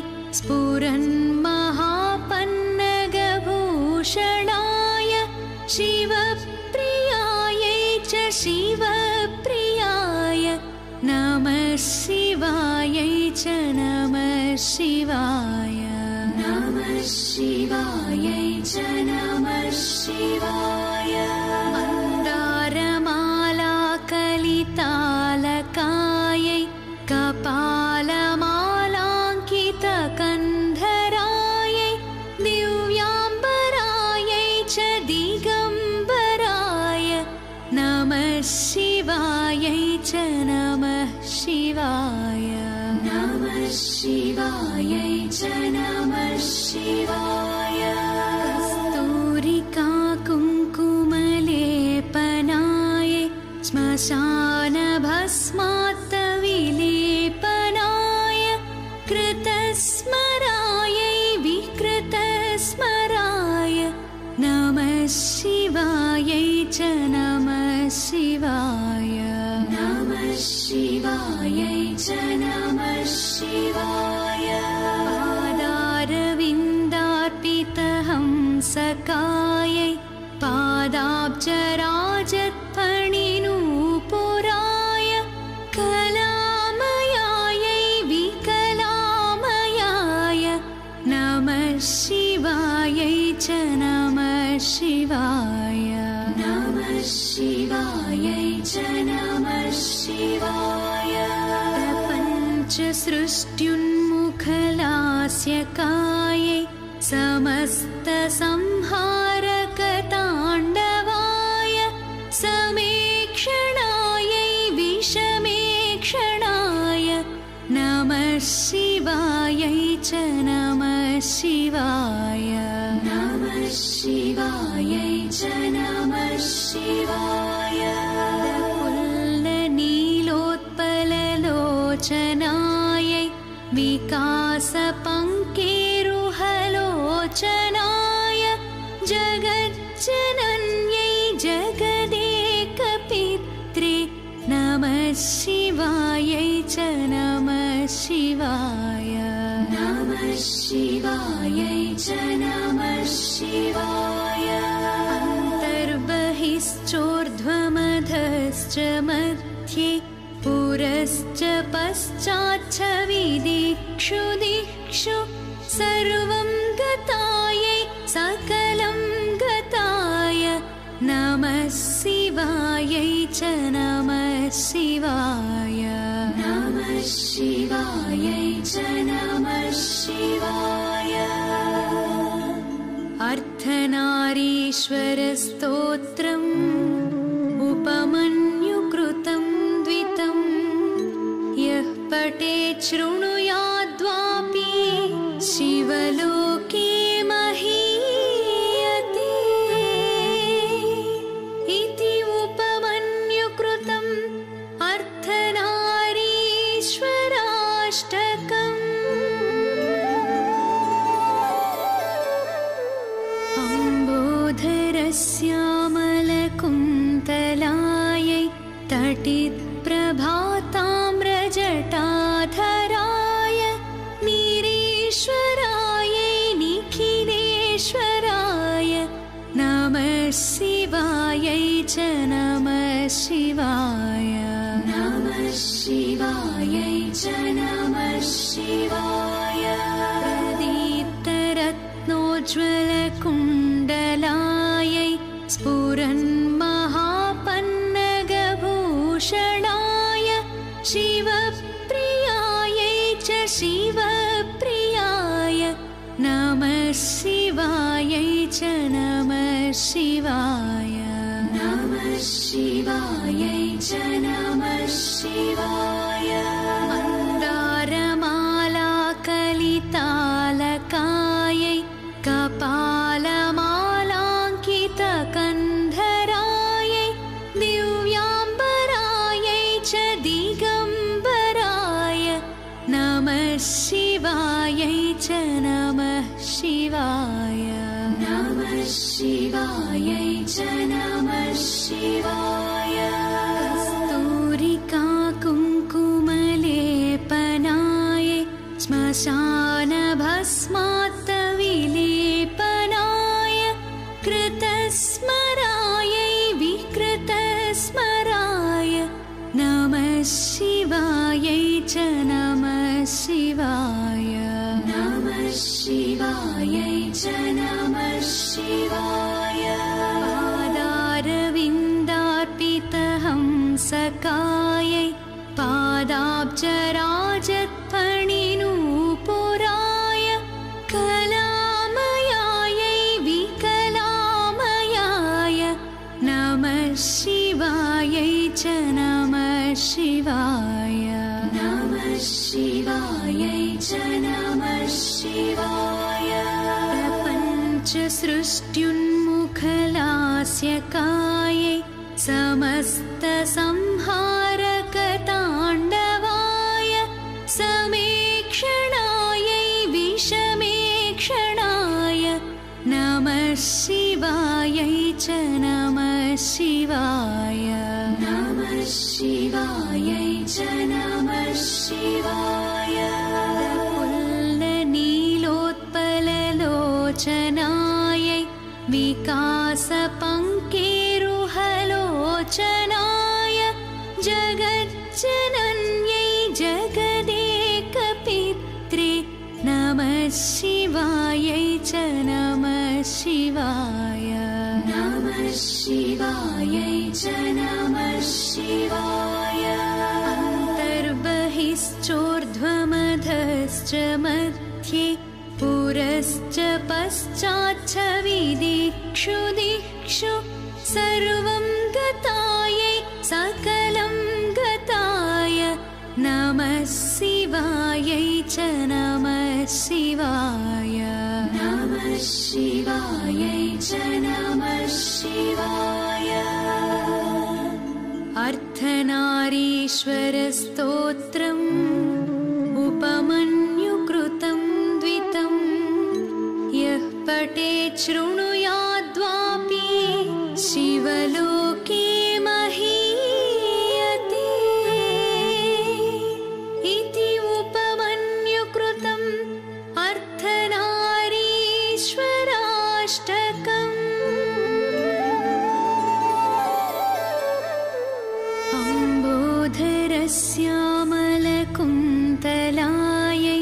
स्फुरन्महापन्नगभूषणाय शिवप्रियायै च शिवप्रियाय नमः शिवायै च नमः शिवाय नमः शिवायै च नमः शिवाय मन्दारमालाकलितालकायै कपालमालाङ्कितकन्धरायै दिव्याम्बरायै च दिगम्बराय नमः शिवायै च नमः शिवाय नमः शिवायै च नमः शिवाय कस्तूरिका कुङ्कुमलेपनाय श्मशानभस्मात्तविलेपनाय कृतस्मरायै विकृतस्मराय नमः शिवायै च नमः शिवाय नमः शिवायै च नमः शिवाय पादारविन्दार्पितहंसकायै पादाब्जराजत्फणिनूपुराय कलामयायै विकलामयाय नमः शिवायै च नमः शिवाय नमः शिवायै च शिवाय प्रपञ्चसृष्ट्युन्मुखलास्यकायै समस्तसंहारकताण्डवाय समेक्षणायै विषमेक्षणाय नमः शिवायै च नमः शिवाय नमः शिवायै च नमः शिवाय पुल्लनीलोत्पललोचनायै विकासपङ्केरुहलोचनाय जगज्जनन्यै जगदेकपित्रे नमः शिवायै च नमः शिवाय नमः शिवायै च नमः शिवाय अन्तर्बहिश्चोर्ध्वमधश्च मध्ये पुरश्च पश्चाच्च विदिक्षु दिक्षु सर्वं गतायै सकलं गताय नमः शिवायै च नमः शिवाय नमः शिवायै च नमः शिवाय अर्धनारीश्वरस्तोत्रम् उपमन्युकृतं द्वितं यः पठेत् शृणुयाद्वापि शिवलोके महीयते इति उपमन्युकृतम् अर्धनारीश्वराष्टकम् अम्बोधरस्यामलकुन्तलायै तटित्प्रभाताम्रजटाधराय नीरेश्वरायै निखिलेश्वराय नमः शिवायै च नमः शिवाय नमः शिवायै च नमः शिवाय प्रदीप्तरत्नोज्ज्वलकुण्डलायै स्फुरन्महापन्नगभूषणाय शिवप्रियायै च शिवप्रियाय नमः शिवायै च नमः शिवाय नमः शिवायै च नमः शिवाय मन्दारमालाकलितालकायै कपालमालाङ्कितकन्धरायै दिव्याम्बरायै च दिगम्बराय नमः शिवायै च नमः शिवाय नमः शिवायै च नमः शिवाय कस्तूरिकाकुङ्कुमलेपनायै श्मशानभस्मात्तविलेपनाय कृतस्मरायै विकृतस्मराय नमः शिवायै च नमः शिवाय नमः शिवायै च नमः शिवाय पादारविन्दार्पितहंसकायै पादाब्जराजत्फणिनूपुराय कलामयायै विकलामयाय नमः शिवायै च नमः शिवाय नमः शिवायै च नमः शिवाय प्रपञ्चसृष्ट्युन्मुखलास्यकायै समस्तसंहारकताण्डवाय समेक्षणायै विषमेक्षणाय नमः शिवायै च नमः शिवाय नमः शिवायै च नमः शिवाय पुल्लनीलोत्पललोचनायै विकासपङ्केरुहलोचनाय जगज्जनन्यै जगदेकपित्रे नमः शिवायै च नमः शिवाय नमः शिवायै च नमः शिवाय पश्चाच्च विदिक्षु दिक्षु सर्वं गतायै सकलं गताय नमः शिवायै च नमः शिवाय नमः शिवायै च नमः शिवाय। अर्धनारीश्वरस्तोत्रम् उपमन्युकृतं द्वितं यः पठेत् शृणुयाद्वापि शिवलोके महीयते इति उपमन्युकृतम् अर्धनारीश्वराष्टकम्। अम्बोधरस्यामलकुन्तलायै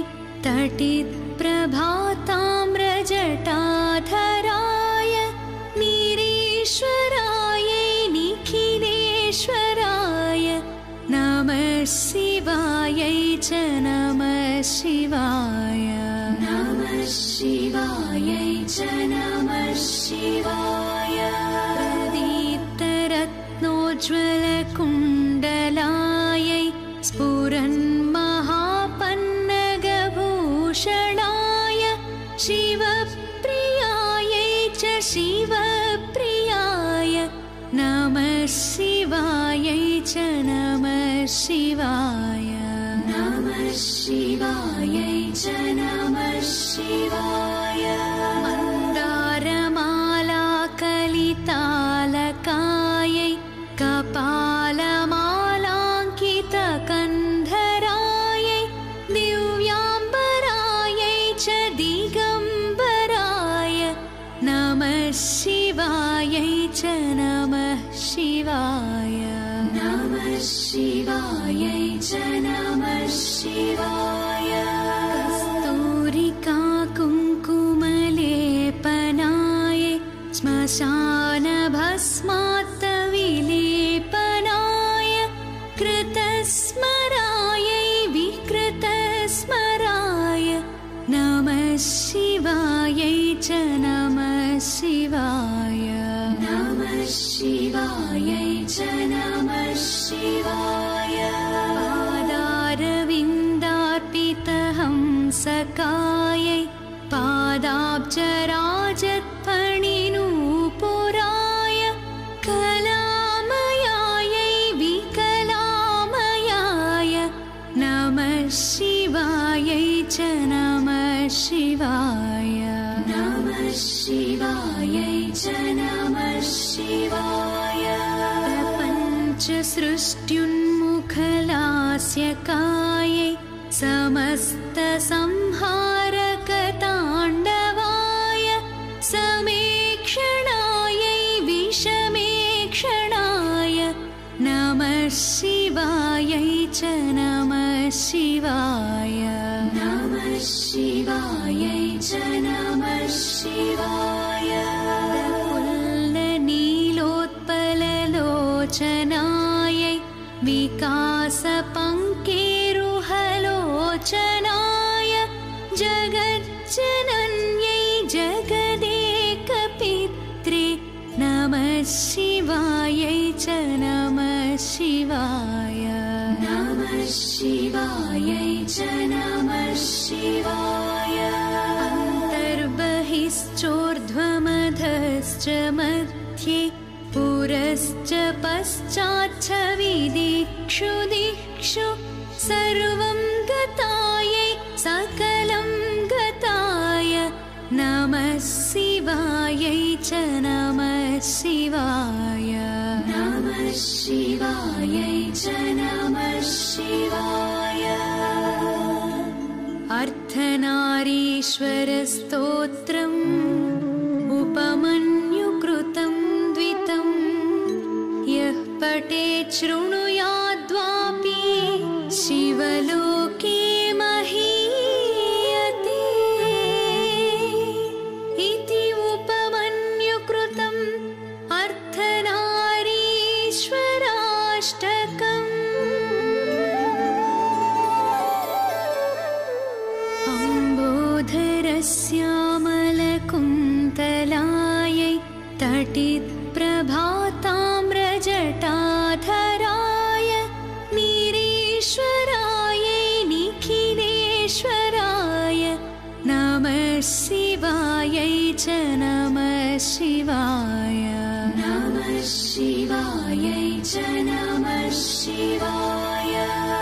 तटित्प्रभाताम्रजटाधराय नीरेश्वरायै निखिलेश्वराय नमः शिवायै च नमः शिवाय नमः शिवायै च नमः शिवाय। प्रदीप्तरत्नोज्ज्वलकुण्डलायै स्फुरन्महापन्नगभूषणाय शिवप्रियायै च शिवप्रियाय नमः शिवायै च नमः शिवाय नमः शिवायै च नमः शिवाय। मन्दारमालाकलितालकायै कपालमालाङ्कितकन्धरायै दिव्याम्बरायै च दिगम्बराय नमः शिवायै च नमः शिवाय नमः शिवायै च नमः शिवाय। कस्तूरिकाकुङ्कुमलेपनाय श्मशानभस्मात्तविलेपनाय कृतस्मरायै विकृतस्मराय नमः शिवायै च नमः शिवाय नमः शिवायै च नमः शिवाय। पादारविन्दार्पितहंसकायै पादाब्जराजत्फणिनूपुराय कलामयायै विकलामयाय नमः शिवायै च नमः शिवाय नमः शिवायै च नमः शिवाय। प्रपञ्चसृष्ट्युन्मुखलास्यकायै समस्तसंहारकताण्डवाय समेक्षणायै विषमेक्षणाय नमः शिवायै च नमः शिवाय नमः शिवायै च नमः शिवाय। प्रफुल्लनीलोत्पललोचनायै विकासपङ्केरुहलोचनाय जगज्जनन्यै जगदेकपित्रे नमः शिवायै च नमः शिवाय नमः शिवायै च नमः शिवाय। अन्तर्बहिश्चोर्ध्वमधश्च मध्ये पुरश्च पश्चाच्च विदिक्षु दिक्षु सर्वं गतायै सकलं गताय नमः शिवायै च नमः शिवाय नमः शिवायै च नमः शिवाय। अर्धनारीश्वरस्तोत्रम् उपमन्युकृतं द्वितं यः पठेत् शृणुयाद्वापि शिवलोके महीयते इति उपमन्युकृतम् अर्धनारीश्वराष्टकम्। अम्बोधरस्यामलकुं च नमः शिवाय नमः शिवायै च नमः शिवाय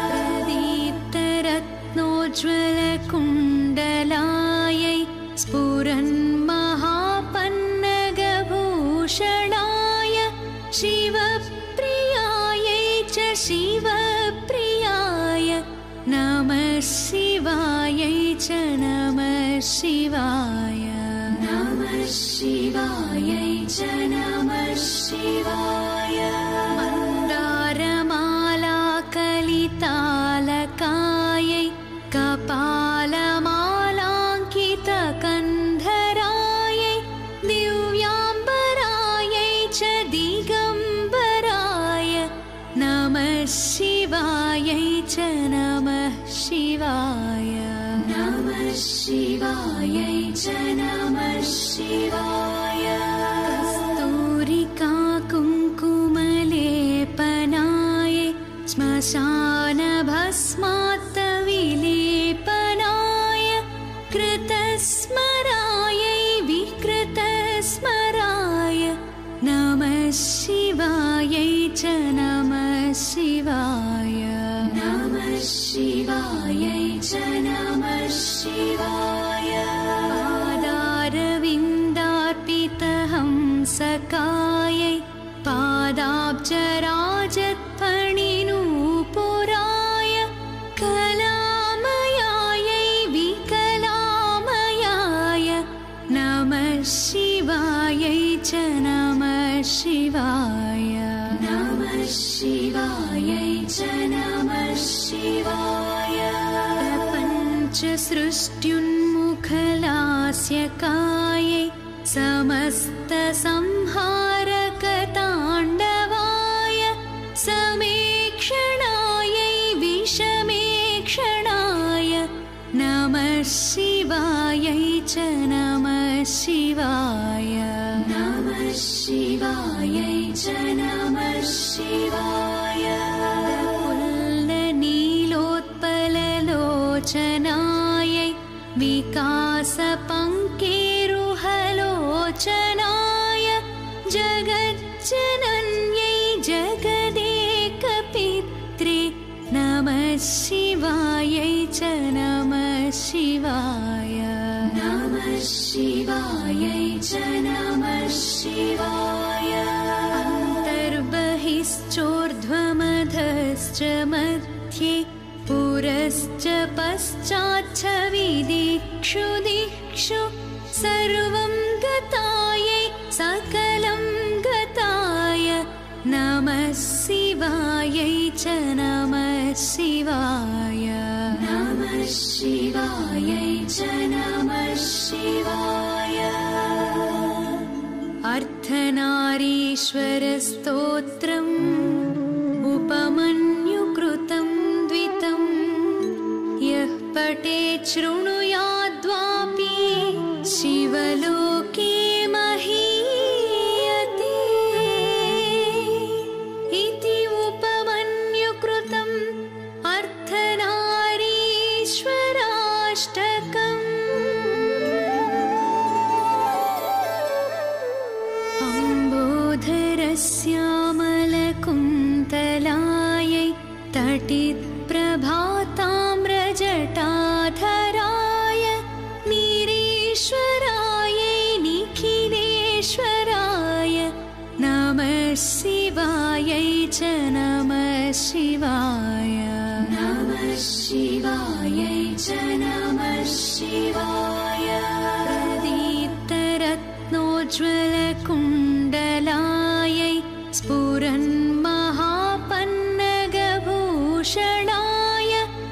प्रदीप्तरत्नोज्ज्वलकुण्डलायै स्फुरन्महापन्नगभूषणाय शिवप्रियायै च शिवप्रियाय नमः शिवायै च नमः शिवाय नमः शिवायै च नमः शिवाय मन्दारमालाकलितालकायै कपालमालाङ्कितकन्धरायै दिव्याम्बरायै च दिगम्बराय नमः शिवायै च नमः शिवाय नमः शिवायै च नमः शिवाय कस्तूरिका कुङ्कुमलेपनाय श्मशानभस्मात्तविलेपनाय कृतस्मरायै विकृतस्मराय नमः शिवायै च नमः शिवाय नमः शिवायै च नमः शिवाय पादारविन्दार्पितहंसकायै पादाब्जराजत्फणिनूपुराय कलामयायै विकलामयाय नमः शिवायै च नमः शिवाय नमः शिवायै च नमः शिवाय प्रपञ्चसृष्ट्युन्मुखलास्यकायै समस्तसंहारकताण्डवाय समेक्षणायै विषमेक्षणाय नमः शिवायै च नमः शिवाय नमः शिवायै च नमः शिवाय पुल्लनीलोत्पललोचनायै विकासपङ्केरुहलोचनाय जगज्जनन्यै जगदेकपित्रे नमः शिवायै च नमः शिवाय नमः शिवायै च नमः शिवाय अन्तर्बहिश्चोर्ध्वमधश्च मध्ये पुरश्च पश्चाच्च विदिक्षु दिक्षु सर्वं गतायै सकलं गताय नमः शिवायै च नमः शिवाय नमः शिवायै च नमः शिवाय अर्धनारीश्वरस्तोत्रम् उपमन्युकृतं द्वितं यः पठेत् शृणुयाद्वापि शिवलोके महीयते इति उपमन्युकृतम् अर्धनारीश्वराष्टकम् अम्बोधरस्यामलकुन्तलायै तटित्प्रभाताम्रजटाधराय नीरेश्वरायै निखिलेश्वराय नमः शिवायै च नमः शिवाय नमः शिवायै च नमः शिवाय प्रदीप्तरत्नोज्ज्वलकुण्डलायै स्फुरन्महापन्नगभूषणाय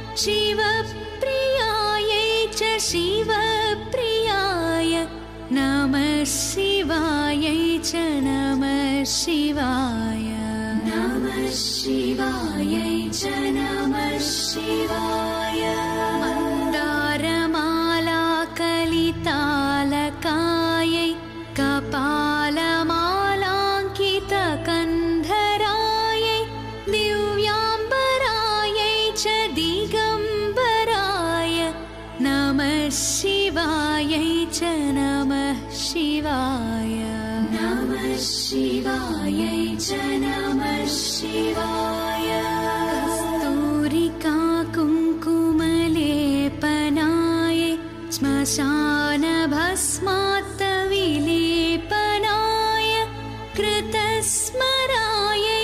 शिवप्रियायै च शिवप्रियाय नमः शिवायै च नमः शिवाय नमः शिवायै च नमः शिवाय मन्दारमालाकलितालकायै कपालमालाङ्कितकन्धरायै दिव्याम्बरायै च दिगम्बराय नमः शिवायै च नमः शिवाय नमः शिवायै च नमः शिवाय कस्तूरिका कुङ्कुमलेपनाय श्मशानभस्मात्तविलेपनाय कृतस्मरायै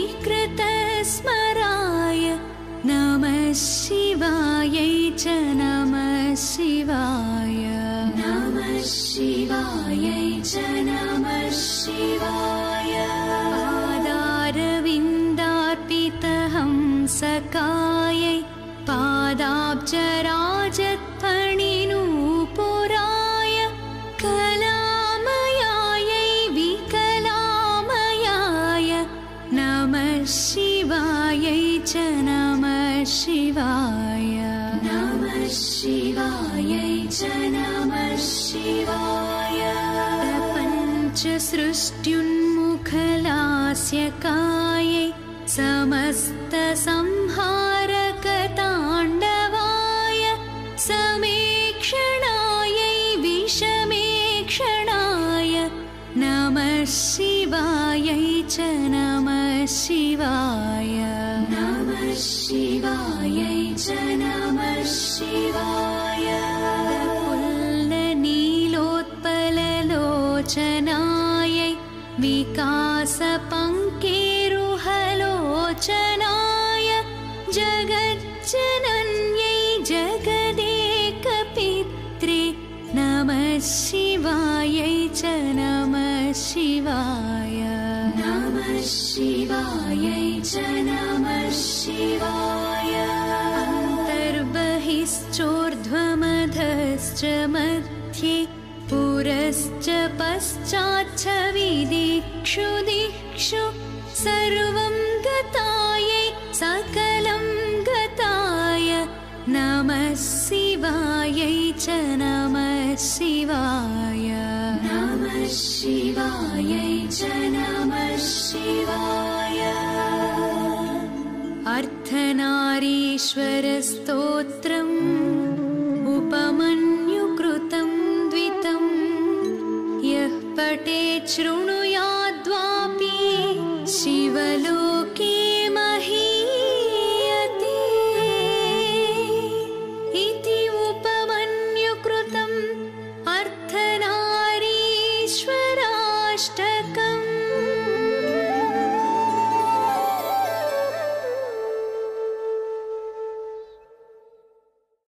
विकृतस्मराय नमः शिवायै च नमः शिवाय नमः शिवायै च नमः शिवाय पादारविन्दार्पितहंसकायै पादाब्जराजत्फणिनूपुराय कलामयायै विकलामयाय नमः शिवायै च नमः शिवाय नमः शिवायै च नमः शिवाय प्रपञ्चसृष्ट्युन्मुखलास्यकायै समस्तसंहारकताण्डवाय समेक्षणायै विषमेक्षणाय नमः शिवायै च नमः शिवाय नमः शिवायै च नमः शिवाय पुल्लनीलोत्पललोचनायै विकासपङ्केरुहलोचनाय जगज्जनन्यै जगदेकपित्रे नमः शिवायै च नमः शिवाय नमः शिवायै च नमः शिवाय अन्तर्बहिश्चोर्ध्वमधश्च मध्ये पुरश्च पश्चाच्च विदिक्षु दिक्षु सर्वं गतायै सकलं गताय नमः शिवायै च नमः शिवाय नमः शिवायै च नमः शिवाय अर्धनारीश्वरस्तोत्रम् उपमन्युकृतं द्वितं यः पठेत् शृणुयाद्वापि शिवलो